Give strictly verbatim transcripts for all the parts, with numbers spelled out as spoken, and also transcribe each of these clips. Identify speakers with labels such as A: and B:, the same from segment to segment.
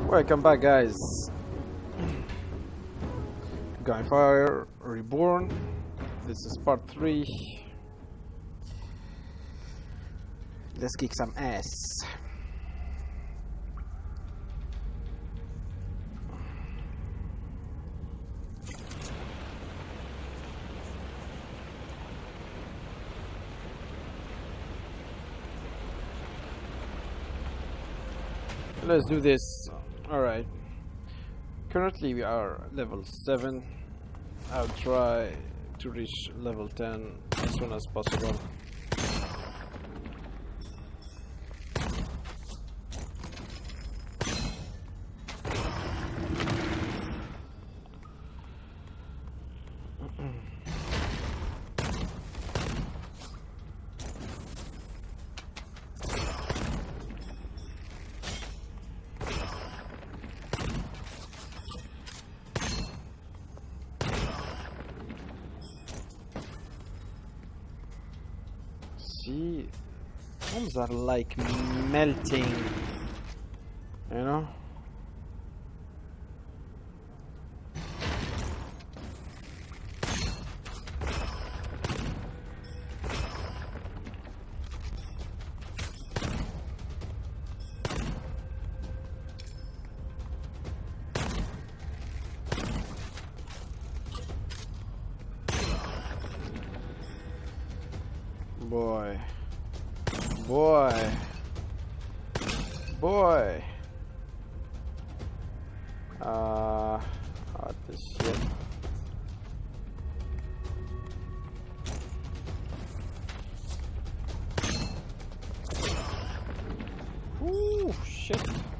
A: Welcome back, guys. Gunfire Reborn. This is part three. Let's kick some ass. Let's do this. Alright. Currently we are level seven. I'll try to reach level ten as soon as possible. See, bombs are like melting, you know? Boy, boy, boy. Uh, what the shit? Ooh, shit.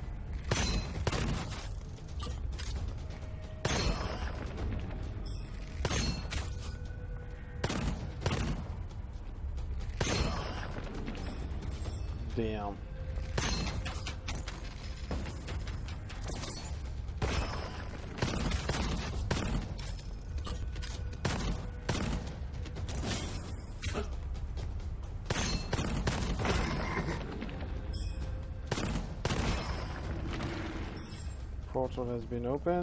A: Damn. Portal has been opened.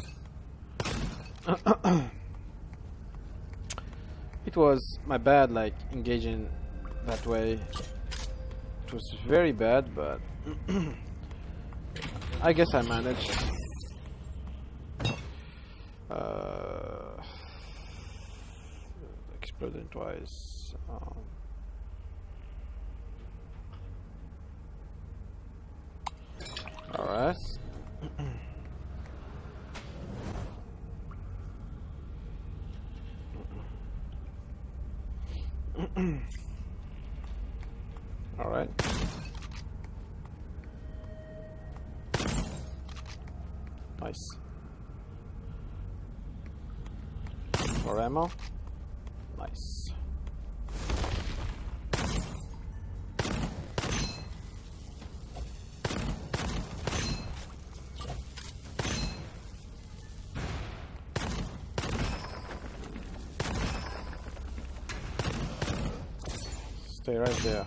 A: It was my bad, like engaging that way. It was very bad, but I guess I managed. Uh, exploding twice. Um, all right. All right. Nice. More ammo. Nice. Stay right there.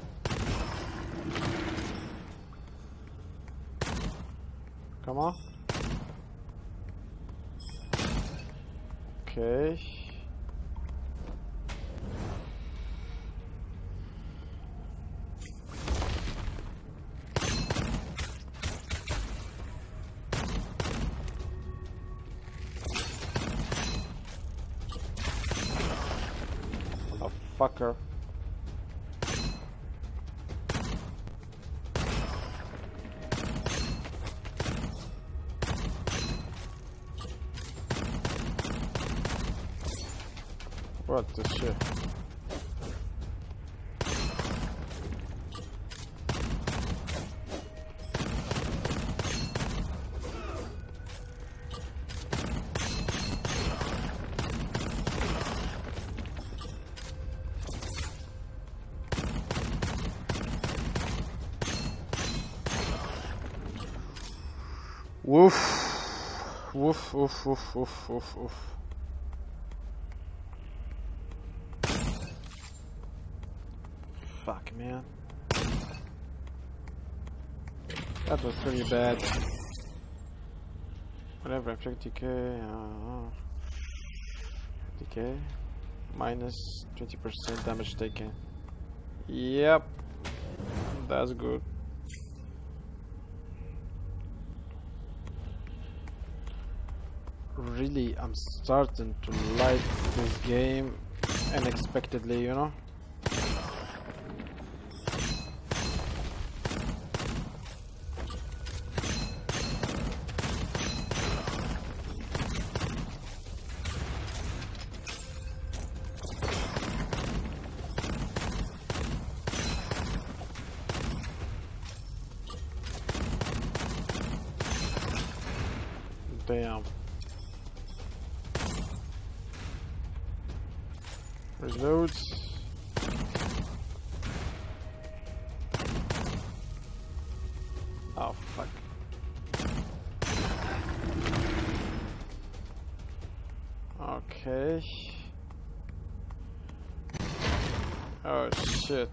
A: Come on. Okay. Motherfucker. What the shit? Woof. Woof, woof, woof, woof, woof, woof. Fuck, man. That was pretty bad. Whenever I check decay, uh, decay, minus twenty percent damage taken. Yep, that's good. Really, I'm starting to like this game unexpectedly, you know? Damn. Reloads. Oh fuck. Okay. Oh shit.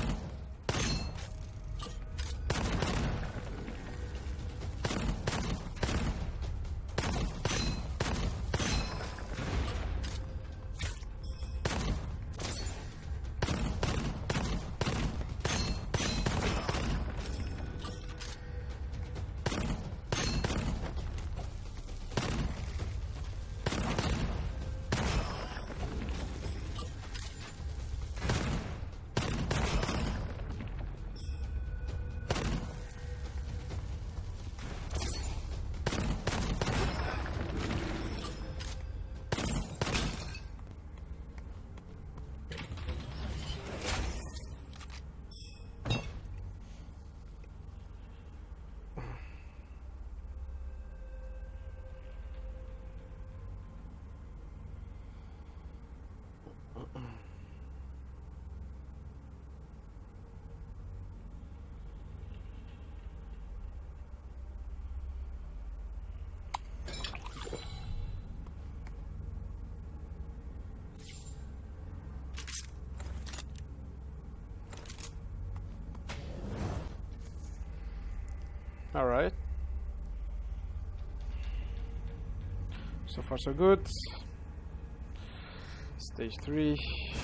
A: All right. So far so good. Stage three.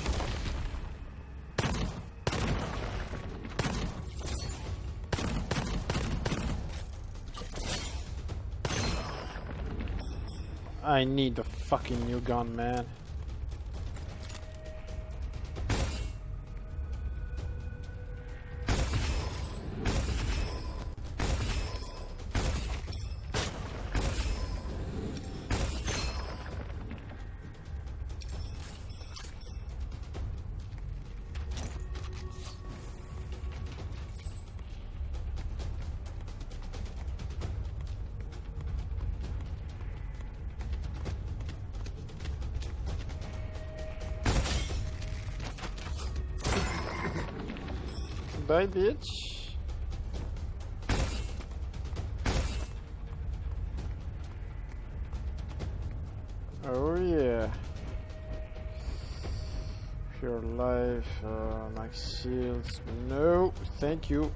A: I need a fucking new gun, man. Die, bitch. Oh yeah. Pure life, uh, max shields. No, thank you.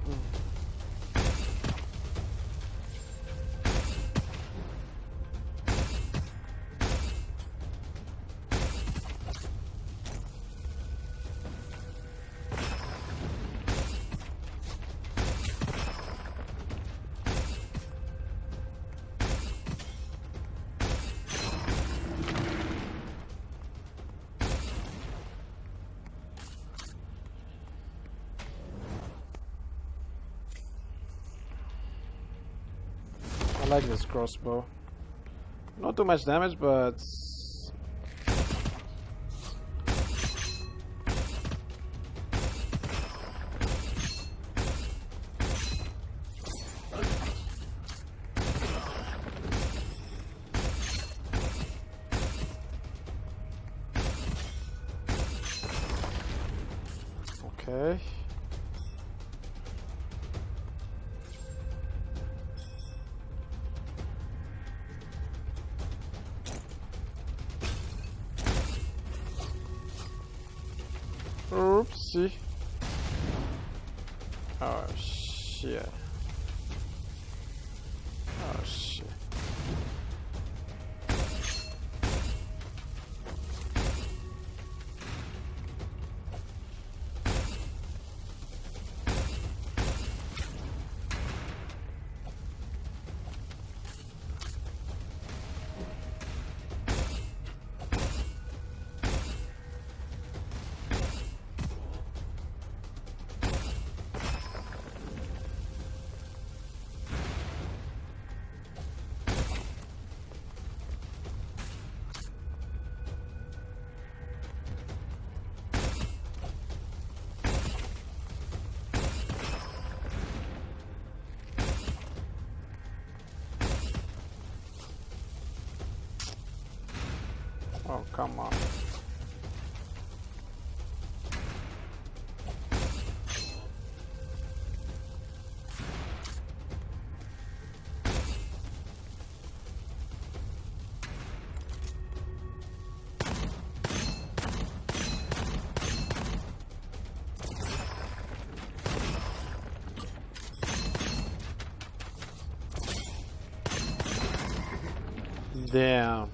A: I like this crossbow. Not too much damage, but okay. Oopsie. Oh shit. Oh shit. Oh, come on. Damn.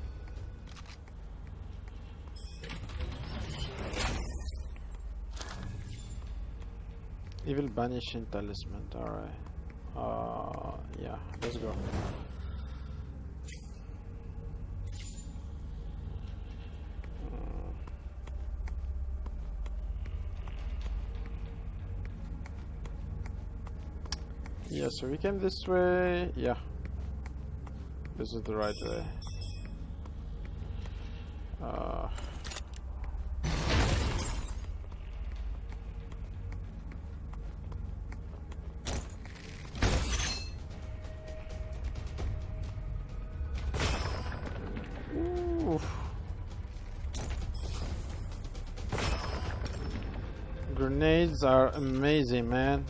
A: Evil banishing talisman. Alright. Uh, yeah, let's go. Yeah, so we came this way. Yeah. This is the right way. Uh, oof. Grenades are amazing, man.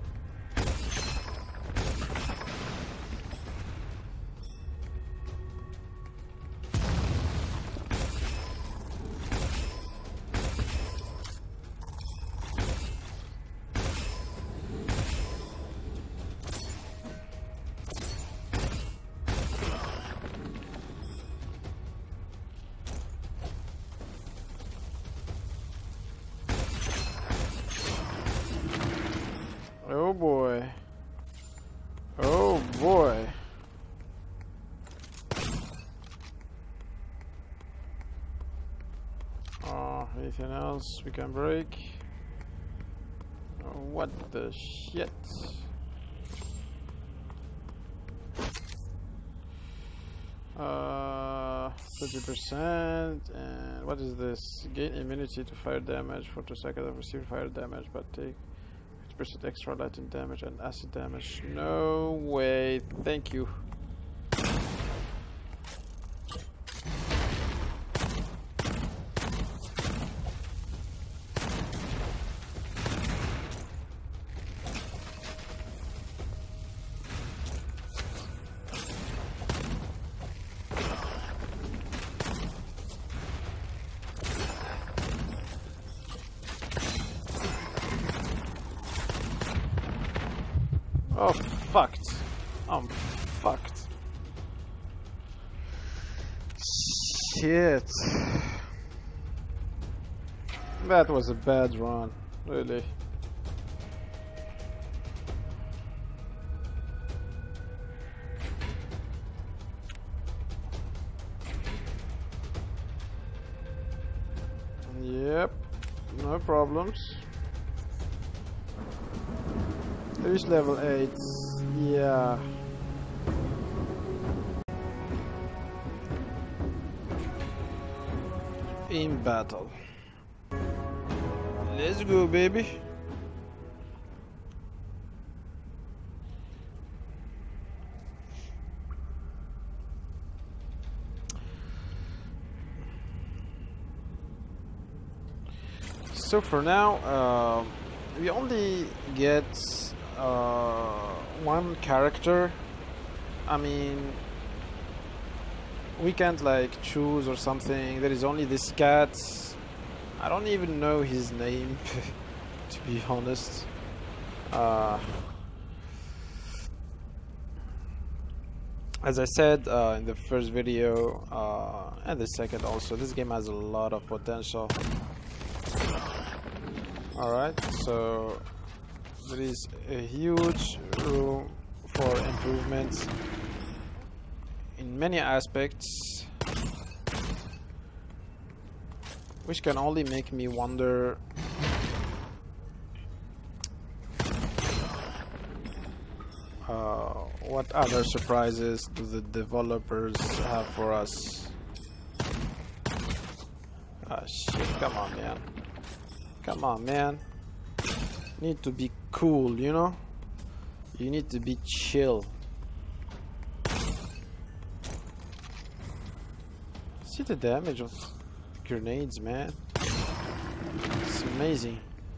A: Oh boy. Oh boy. Oh, anything else we can break? Oh, what the shit? Uh, thirty percent. And what is this? Gain immunity to fire damage for two seconds of receiving fire damage, but take fifty percent extra lightning damage and acid damage. No way. Thank you. Oh, fucked. I'm fucked. Shit. That was a bad run, really. Yep, no problems. Reach level eight. Yeah. In battle. Let's go, baby. So for now, uh, we only get uh, one character. I mean, we can't like choose or something. There is only this cat. I don't even know his name, to be honest. Uh, as I said uh, in the first video uh, and the second also, this game has a lot of potential. Alright, so there is a huge room for improvements in many aspects, which can only make me wonder uh, what other surprises do the developers have for us. Ah shit, come on man. Come on man. Need to be cool, you know? You need to be chill. See the damage of grenades, man. It's amazing.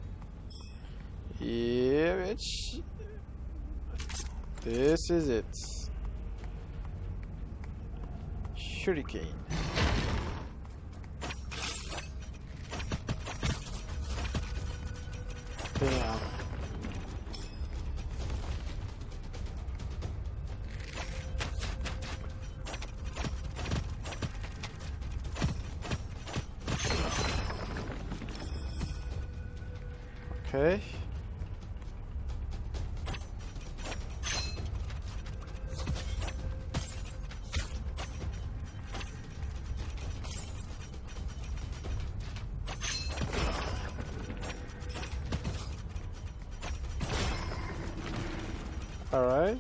A: Yeah, bitch. This is it. Shuriken. Damn. Okay. All right.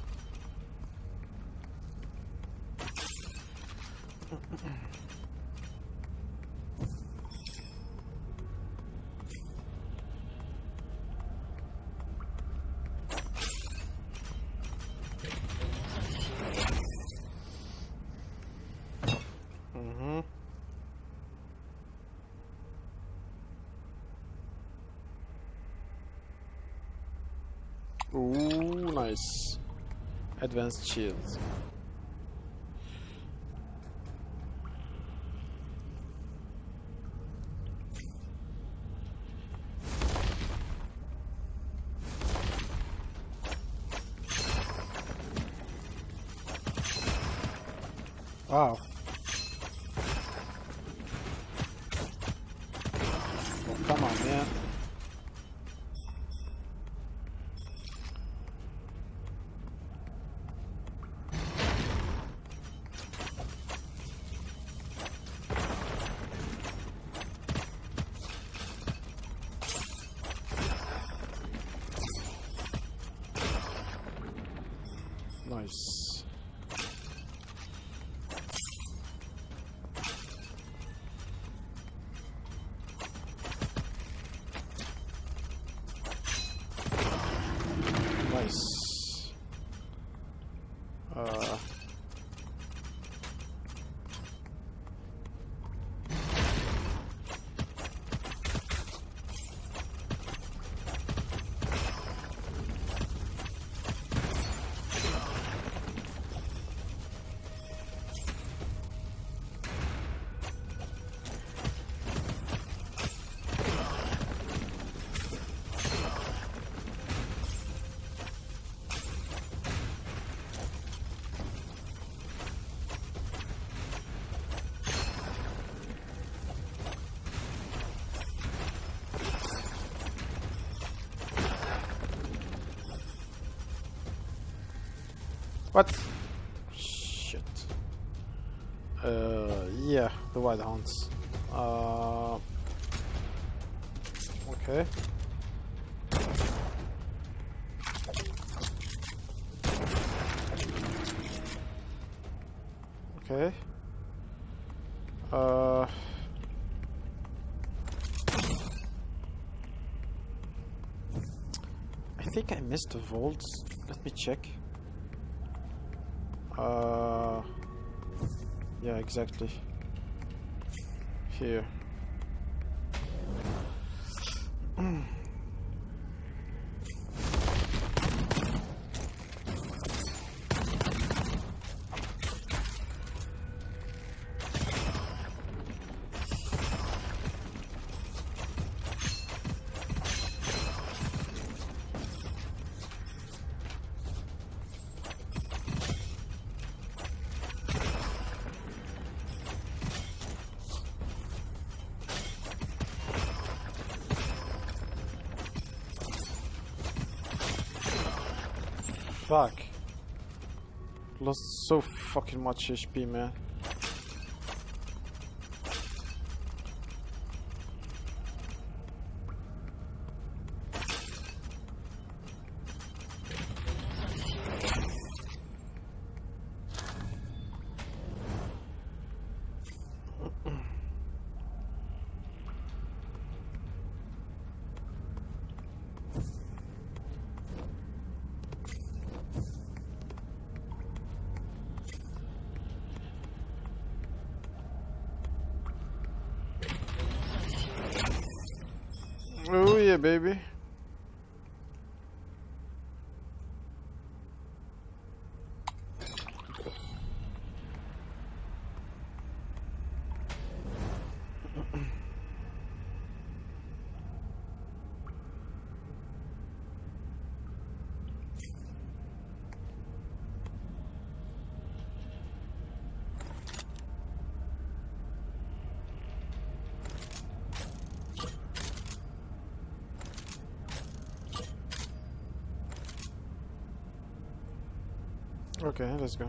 A: Mm-hmm. Ooh, nice. Advanced shields. Wow. Oh, come on, man. Nice. Nice. Uh. What? Shit. Uh, yeah, the White Hounds. Uh, okay. Okay. Uh. I think I missed the vaults. Let me check. Uh, yeah, exactly. Here. Fuck. Lost so fucking much H P, man. Oh yeah, baby. Okay, let's go.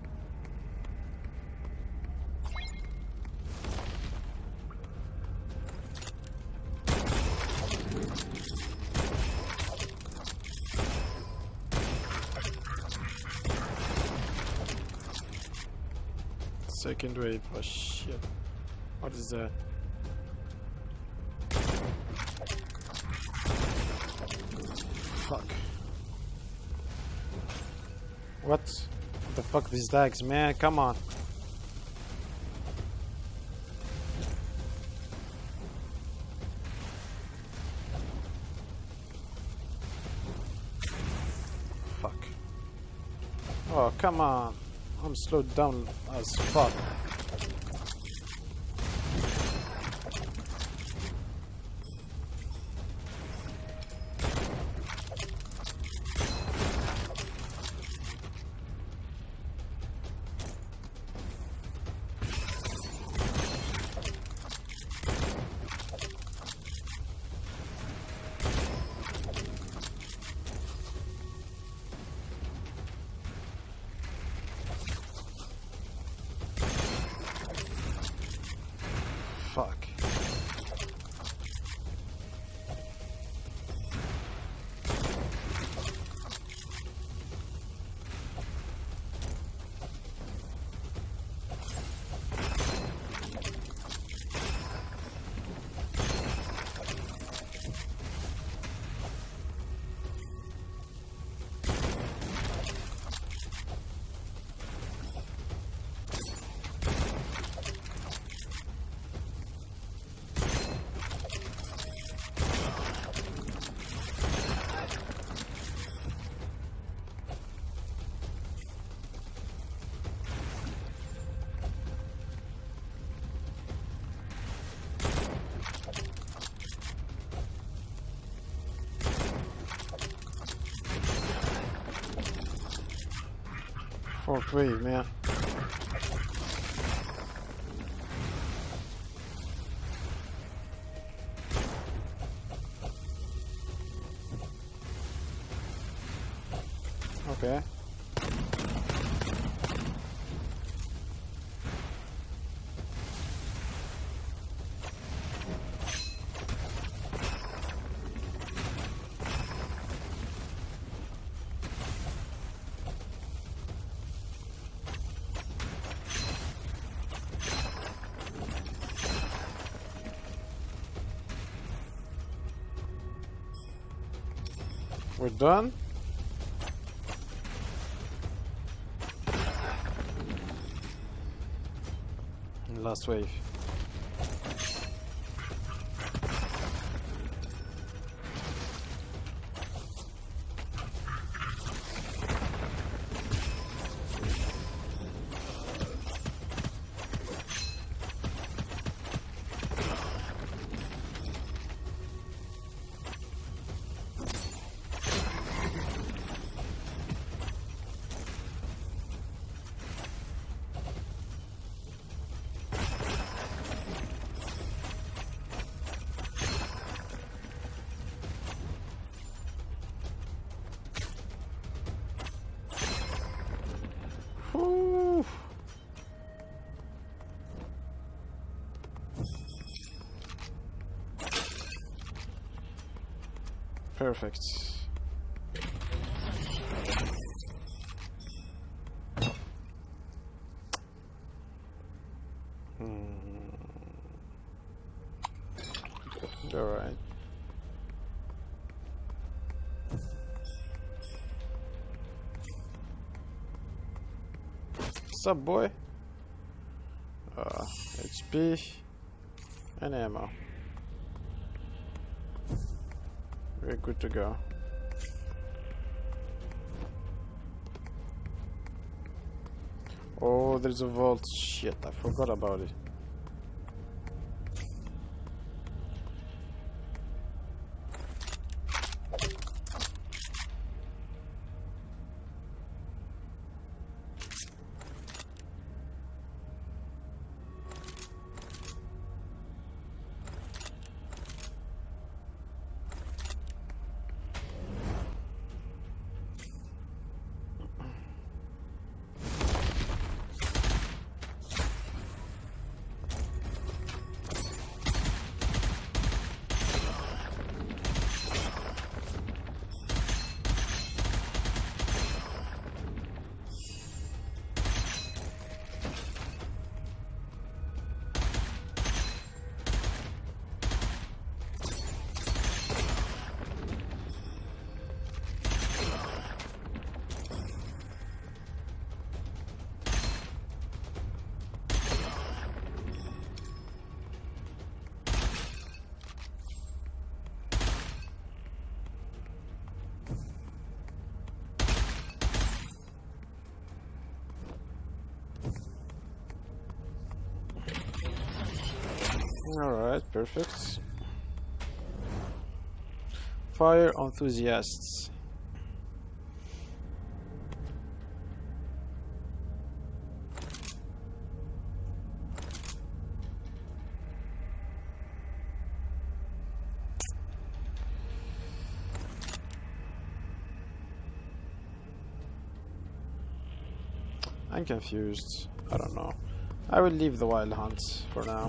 A: Second wave. Oh shit. What is that? Fuck. What? What the fuck these lags, man? Come on. Fuck. Oh, come on. I'm slowed down as fuck. Fuck. Fourth wave, man. Okay. We're done? Last wave. Whew. Perfect. Hmm. All right. What's up, boy? Uh, H P and ammo. We're good to go. Oh, there's a vault. Shit, I forgot about it. Alright, perfect. Fire enthusiasts. I'm confused. I don't know. I will leave the wild hunt for now.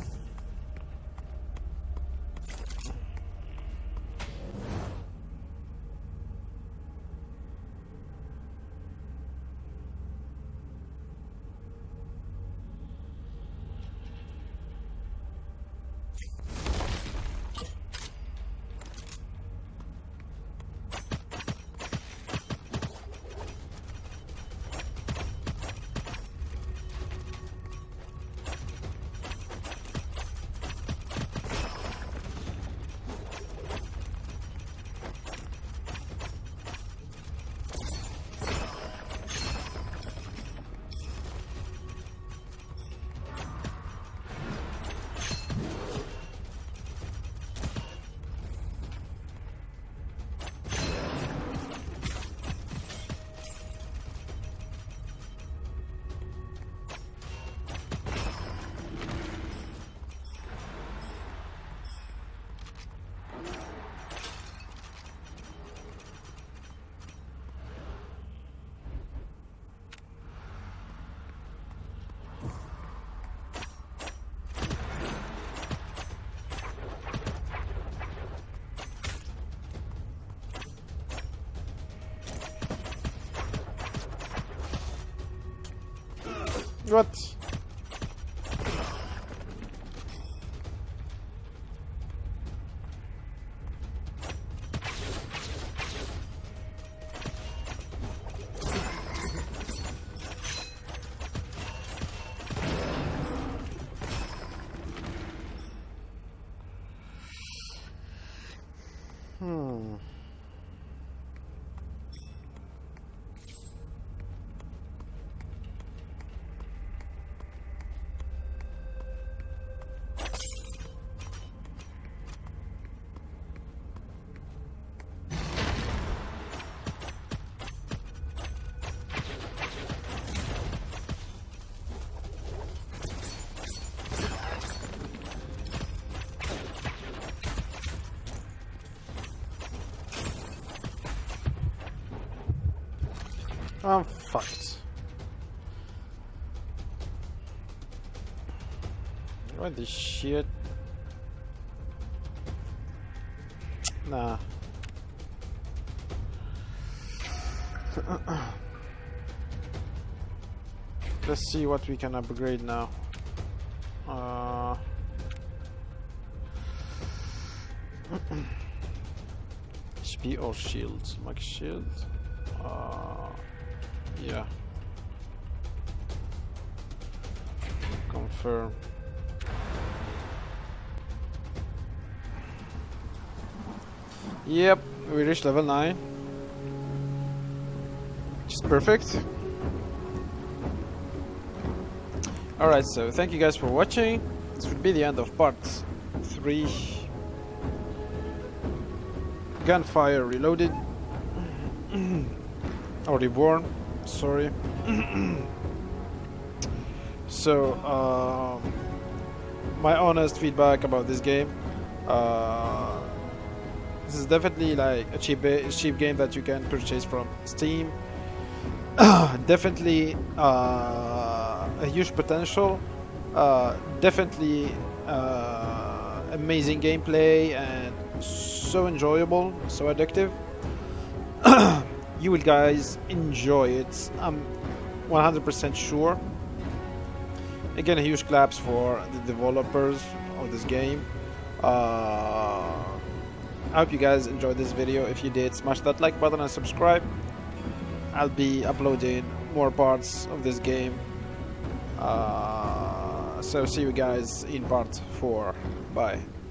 A: What? Hmm. I'm fucked. What the shit? Nah. Let's see what we can upgrade now. Uh, H P or shield? Max shield? Uh, yeah. Confirm. Yep. we reached level nine, which is perfect. Alright, so thank you guys for watching. This would be the end of part three. Gunfire Reloaded. Or Reborn, sorry. So, um, my honest feedback about this game. Uh, this is definitely like a cheap, a cheap game that you can purchase from Steam. Definitely uh, a huge potential. Uh, definitely uh, amazing gameplay and so enjoyable, so addictive. You will guys enjoy it. I'm one hundred percent sure. Again, a huge claps for the developers of this game. Uh, I hope you guys enjoyed this video. If you did, smash that like button and subscribe. I'll be uploading more parts of this game. Uh, so see you guys in part four. Bye.